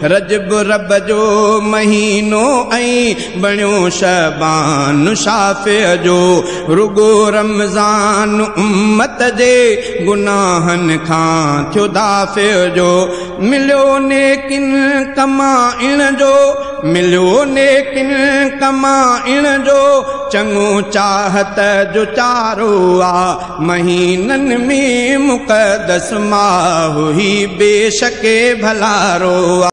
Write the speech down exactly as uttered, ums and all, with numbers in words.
रजब रब जो महीनो ऐं बणियो शबान शाफ़िअ जो। रुगो रमज़ान उम्मत जे गुनाहनि खां थियो दाफ़िअ जो। मिलियो नेकिन कमाइण जो, मिलियो नेकिन कमाइण जो, चङो चाहत जो चारो आ। महीननि में मुक़दस माह ही बेशके भलारो आ।